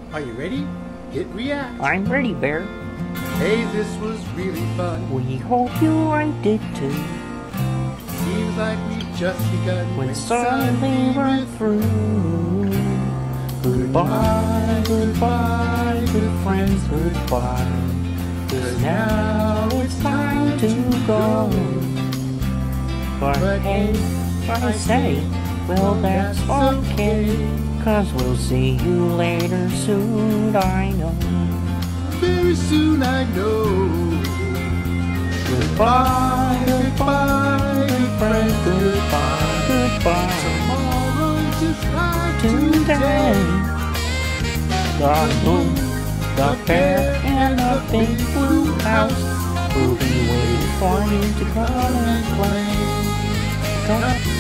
Are you ready? Hit react. I'm ready, Bear. Hey, this was really fun. We hope you liked it too. Seems like we just begun When suddenly we're through. Goodbye, goodbye, good friends, goodbye. 'Cause now it's time to go. But hey, I say, well that's okay. 'Cause we'll see you later soon, I know. Very soon, I know. Goodbye, goodbye, good friends, goodbye, goodbye. Tomorrow just like Today, the moon, the bear, and the big blue house will be waiting for you to come and play. Come